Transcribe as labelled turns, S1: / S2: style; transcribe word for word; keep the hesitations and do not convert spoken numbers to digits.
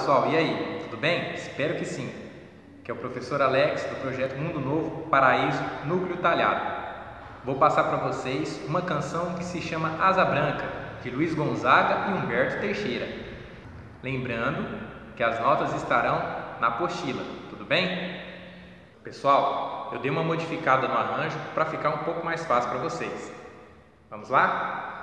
S1: pessoal, e aí? Tudo bem? Espero que sim. Que é o professor Alex do projeto Mundo Novo Paraíso Núcleo Talhado. Vou passar para vocês uma canção que se chama Asa Branca, de Luiz Gonzaga e Humberto Teixeira. Lembrando que as notas estarão na apostila, tudo bem? Pessoal, eu dei uma modificada no arranjo para ficar um pouco mais fácil para vocês. Vamos lá?